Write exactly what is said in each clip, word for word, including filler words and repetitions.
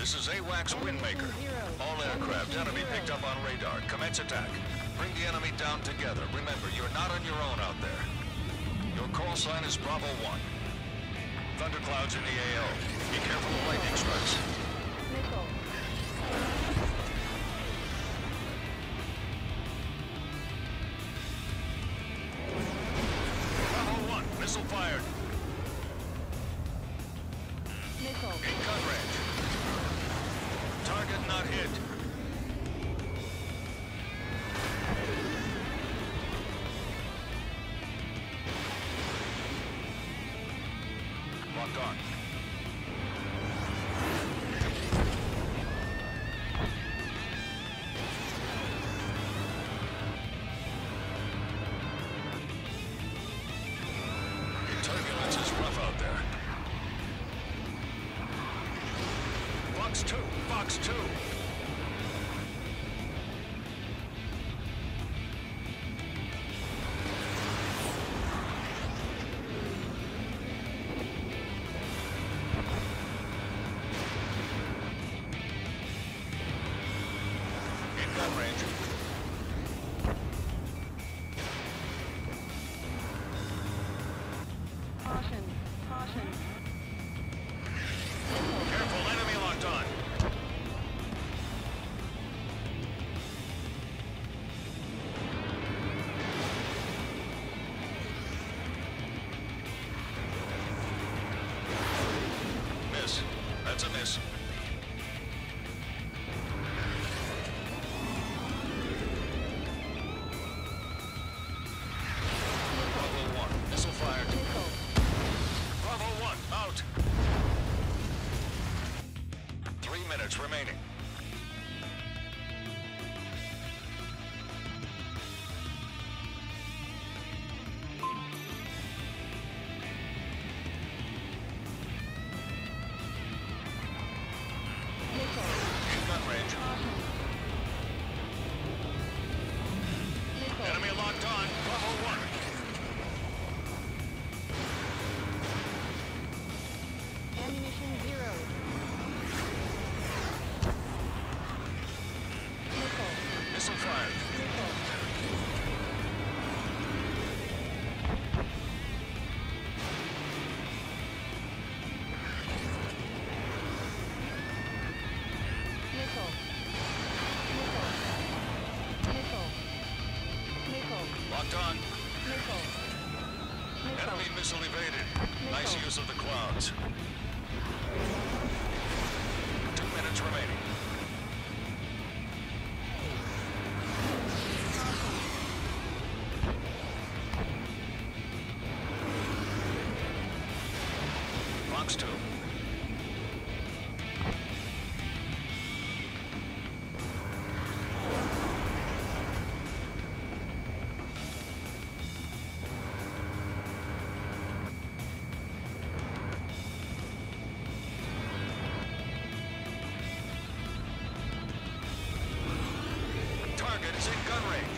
This is AWACS Windmaker. All aircraft, enemy picked up on radar. Commence attack. Bring the enemy down together. Remember, you're not on your own out there. Your call sign is Bravo one. Thunderclouds in the A O. Be careful of lightning strikes. Nickel. Bravo one, missile fired. Nickel. In gun range. Target not hit. Locked on. The turbulence is rough out there. Fox two, Fox two. In gun range. Caution. Caution. Careful, enemy locked on. Miss. That's a miss. Bravo one, missile fired. Nickel. Bravo one, out. Three minutes remaining. Nickel. In gun range. Nickel. Enemy locked on. Bravo one. Ammunition zero. Nickel. Missile fired. Nickel. Nickel. Nickel. Nickel. Nickel. Locked on. Nickel. Nickel. Enemy missile evaded. Nice use of the clouds. Two minutes remaining. Fox two. Target is in gun range.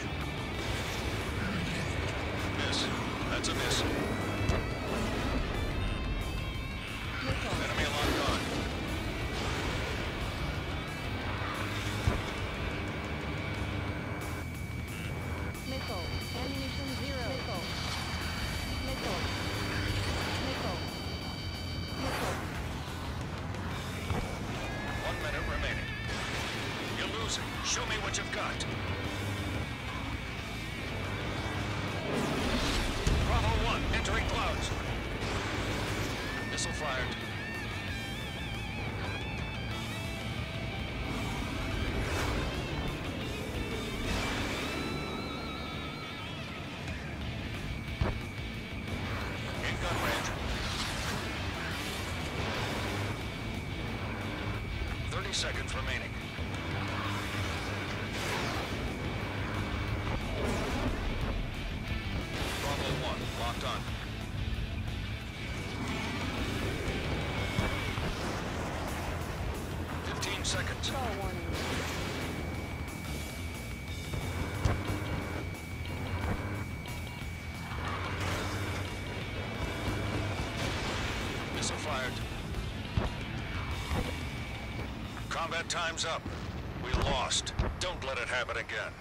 Miss. That's a miss. Nickel. Enemy locked on. Nickel. Ammunition zero. Nickel. Nickel. Nickel. Nickel. One minute remaining. You're losing. Show me what you've got. Bravo one, entering clouds. Missile fired. In gun range. Thirty seconds remaining. Bravo one, locked on. Fifteen seconds. Call warning. Missile fired. That time's up. We lost. Don't let it happen again.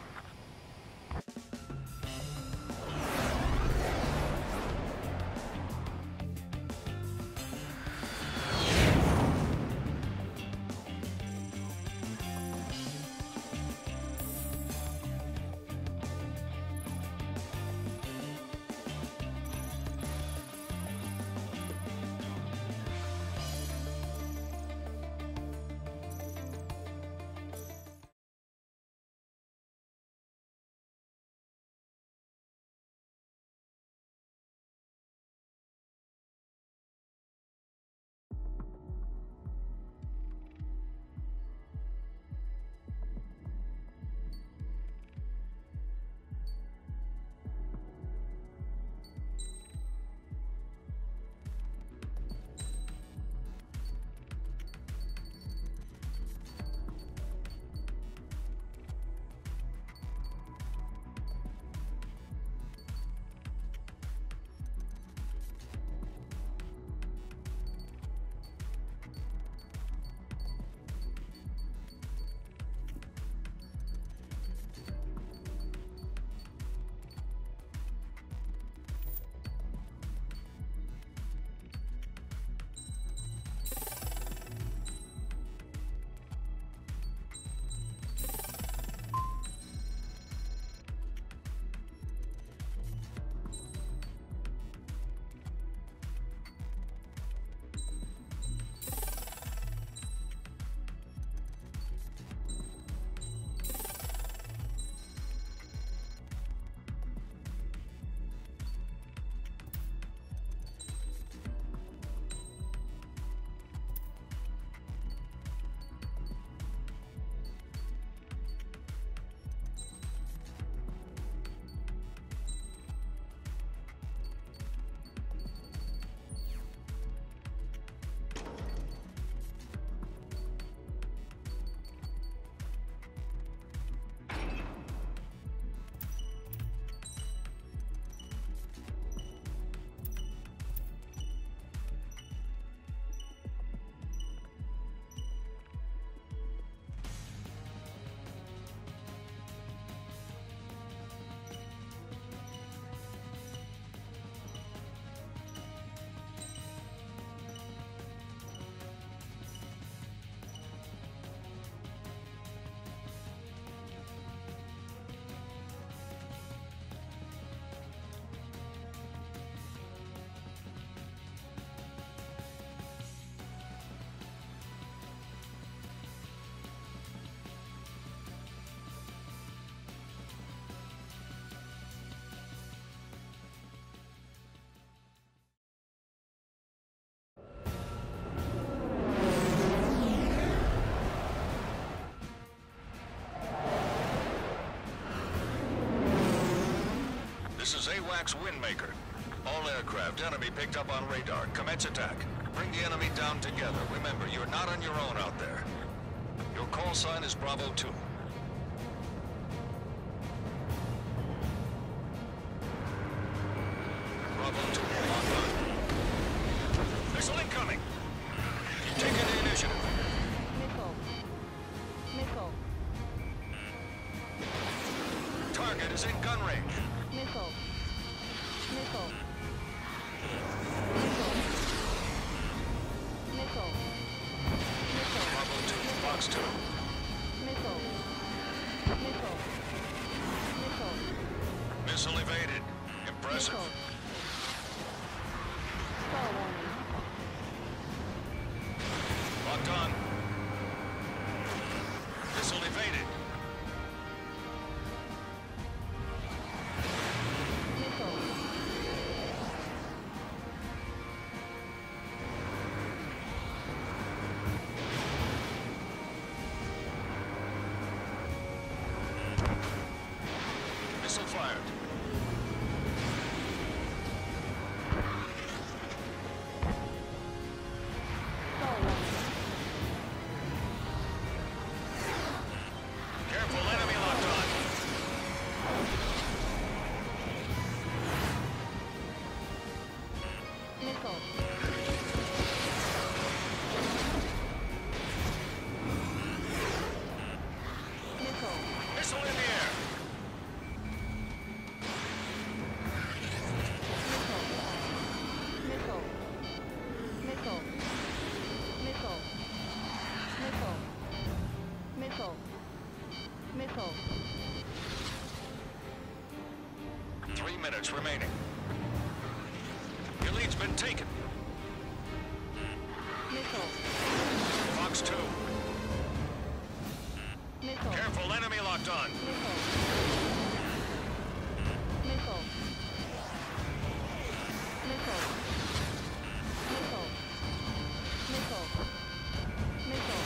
This is AWACS Windmaker. All aircraft, enemy picked up on radar. Commence attack. Bring the enemy down together. Remember, you're not on your own out there. Your call sign is Bravo two. Bravo two, lock on. Missile incoming! Taking the initiative. Missile. Missile. Target is in gun range. Missile. Missile. Missile. Missile. Bravo two, box two. Missile. Missile. Missile. Missile evaded. Impressive. Missile. Star warning. Locked on. Missile evaded. Missile. Missile fired. Star warning. Careful, enemy locked on. Missile. minutes remaining. Your lead's been taken. Missile. Fox two. Missile. Careful, enemy locked on. Missile. Missile. Missile. Missile. Missile. Missile.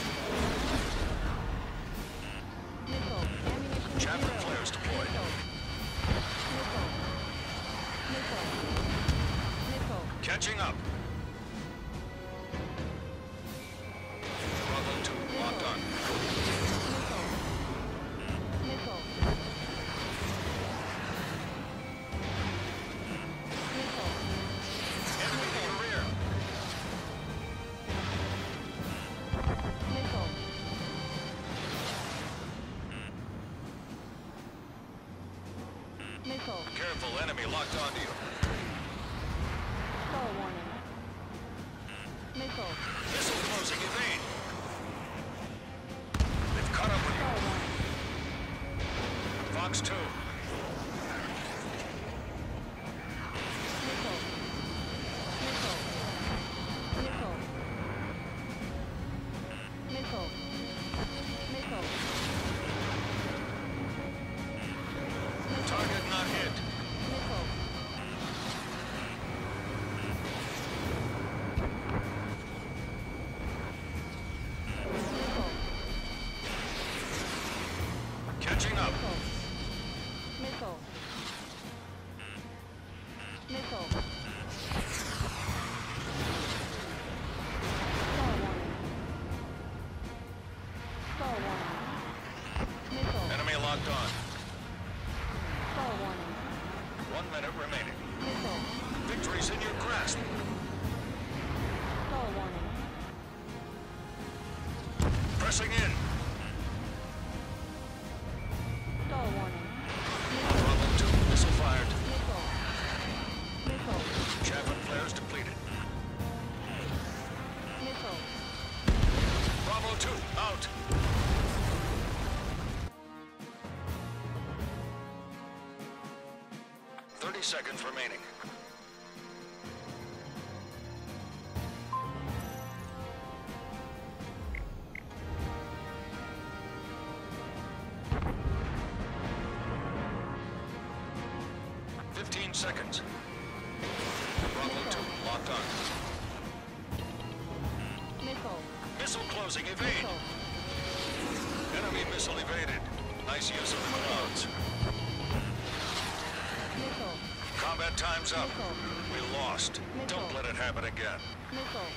Missile. Ammunition Chapter zero. flares deployed. Missile. Missile. Missile. Catching up. Bravo two, locked on. Missile. Missile. Missile. Enemy to your rear. Missile. Missile. Careful, enemy locked onto you. Stall warning. Missile. Missile closing, evade. They've caught up with Stall you. warning. Fox two. Missile. Missile. Missile. Missile. Missile. Target not hit. Missile. Missile. Catching up. Missile. Missile. Stall warning. Stall warning. Missile. Enemy locked on. Stall warning. One minute remaining. Missile. Victory's in your grasp. Stall warning. Pressing in. Stall warning. Bravo two, missile fired. Missile. Missile. Javelin flares depleted. Missile. Bravo two, out. Thirty seconds remaining. Fifteen seconds. Bravo two, locked on. Missile. Missile closing, evade. Missile. Enemy missile evaded. Nice use of the clouds. Missile. Combat time's up. Missile. We lost. Missile. Don't let it happen again. Missile.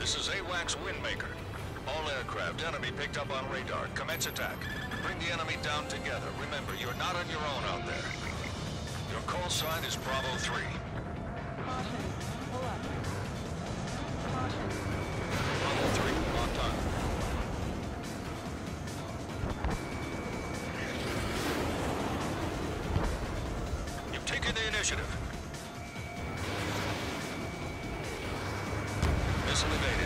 This is AWACS Windmaker. All aircraft, enemy picked up on radar. Commence attack. Bring the enemy down together. Remember, you're not on your own out there. Your call sign is Bravo three. Caution. Pull up. Caution. Bravo three, on time. You've taken the initiative. Missile evaded.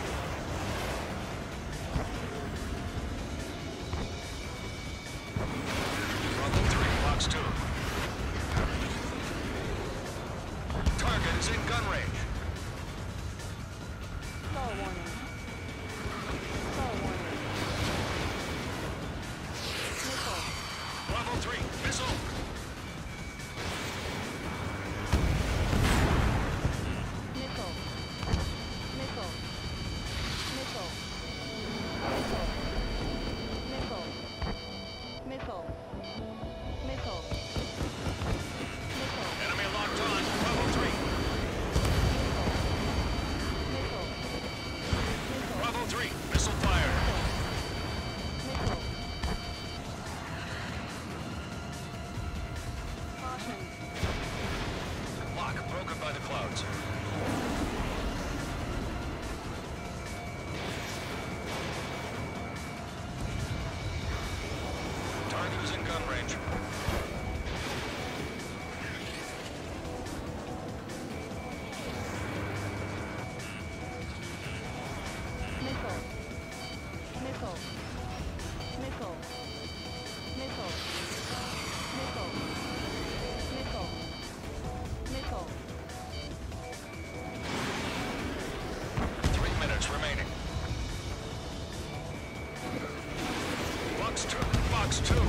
Bravo three, box two. Target is in gun range. Stall warning. Stall warning. Missile. Bravo three, missile. Missile. Missile. Missile. Missile. Missile. Missile. Missile. Enemy locked on. Bravo three. Missile. Missile. Bravo three, missile fired. Missile. Caution. Lock broken by the clouds. Target is in gun range. Missile. Missile. Missile. Missile. Missile. Missile. Missile. Three minutes remaining. Box two, box two.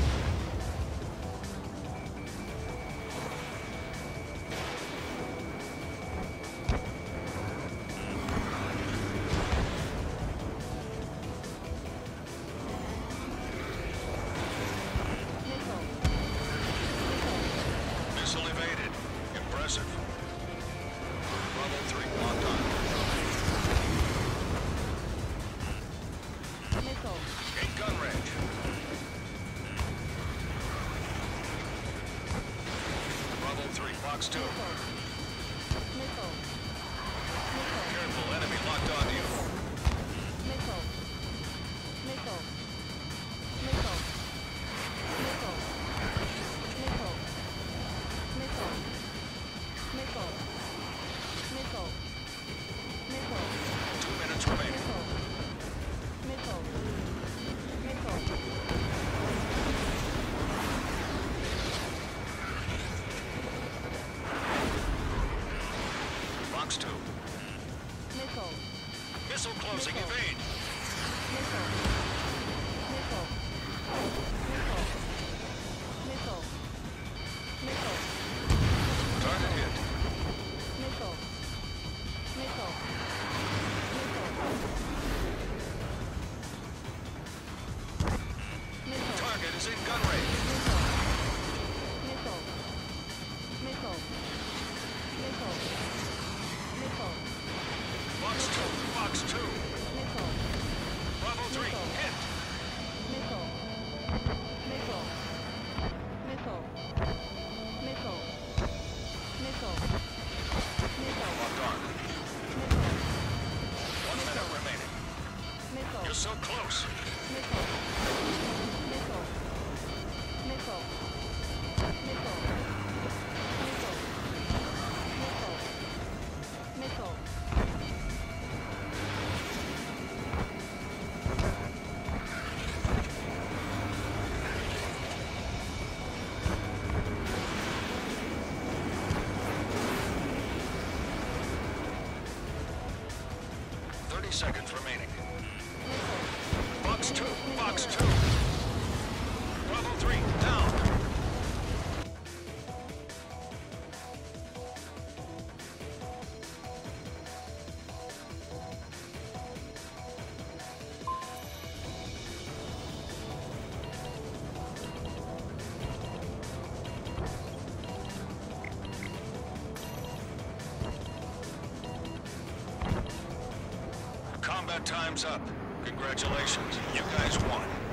Missile. Missile evaded. Impressive. Bravo three, locked on. Missile. In gun range. Bravo three, box two. Missile. Missile. Missile. Careful, enemy locked onto you. Missile. Missile. Missile. Missile. Missile. Missile. Missile. Missile. Missile. Two minutes remaining. Missile. Missile. Missile. Box two. Missile. Missile closing, Missile. evade. Missile. Missile. Missile. Missile. Missile. Target hit. Missile. Missile. Missile. Missile. Target is in gun range. Missile. Missile. Missile. Missile. Missile. Box two, box two. Missile. Bravo three, Missile. hit. Missile. Missile. Missile. Missile. Missile. Missile. Locked on. Missile. One minute remaining. Missile. You're so close. Missile. Missile. Missile. Missile. Missile. Missile. Missile. Thirty seconds remaining. Missile. Box two, box two. Bravo three, down. Combat time's up. Congratulations. You guys won.